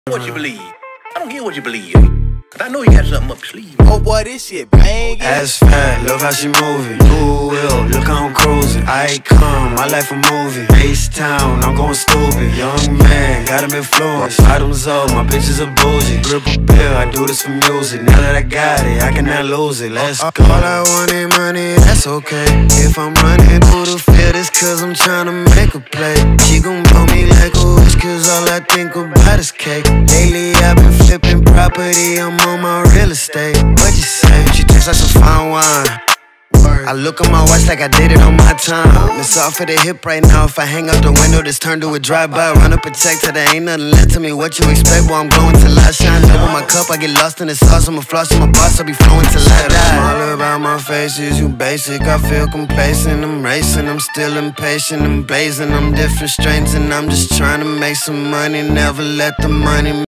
What you believe? I don't hear what you believe. Cause I know you got something up your sleeve. Oh boy, this shit bang. Ass fat, look how she moving. Ooh, will, look how I'm cruising. I come, my life a movie. H-Town, I'm going stupid. Young man, got him influenced. Bottoms up, my bitches are bougie. Grip a bill, I do this for music. Now that I got it, I cannot lose it. Let's go. All I want is money, that's okay. If I'm running through the field, it's cause I'm tryna make a play. She gon' blow me like a wish, cause all I think about is cake. Lately I've been flipping property, I'm on my real estate. What you say? She tastes like some fine wine. I look at my watch like I did it on my time. It's off of the hip right now. If I hang out the window, this turn to a drive-by. Run up a check till there ain't nothing left to me. What you expect? Well, I'm glowing till I shine. Double my cup, I get lost in the sauce. I'm a floss, I'm a boss, I'll be flowing till I die. I'm all about my faces, you basic. I feel complacent, I'm racing, I'm still impatient. I'm blazing, I'm different strains, and I'm just trying to make some money. Never let the money